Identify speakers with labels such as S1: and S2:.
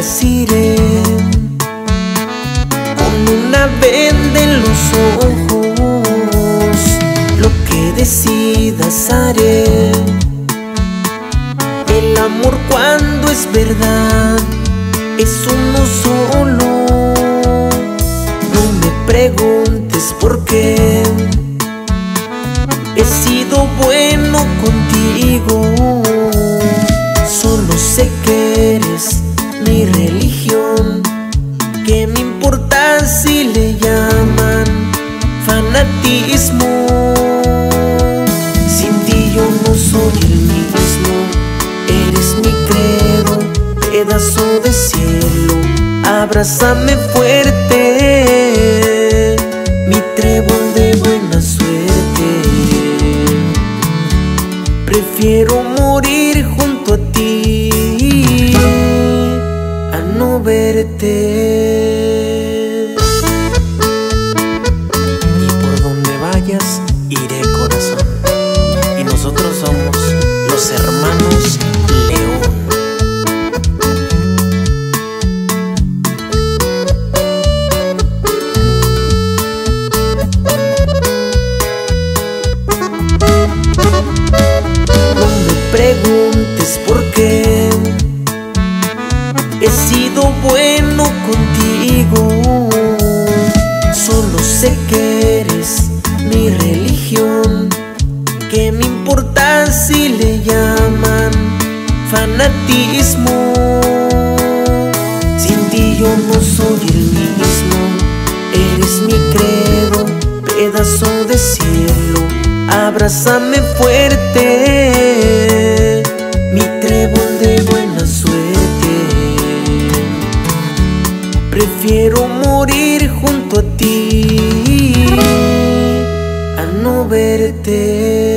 S1: iré con una venda en los ojos. Lo que decidas haré. El amor cuando es verdad es uno solo. No me preguntes por qué. He sido bueno contigo. Solo sé que eres mi religión. ¿Qué me importa si le llaman fanatismo? Sin ti yo no soy el mismo. Eres mi credo, pedazo de cielo. Abrázame fuerte, mi trébol de buena suerte. Prefiero morir junto a ti a no verte. Y por donde vayas iré, corazón. Y nosotros somos los hermanos León. No me preguntes por qué. He sido bueno contigo. Solo sé que eres mi religión. ¿Qué me importa si le llaman fanatismo? Sin ti yo no soy el mismo. Eres mi credo, pedazo de cielo. Abrázame fuerte, mi trébol de buena suerte. Prefiero morir junto a ti a no verte.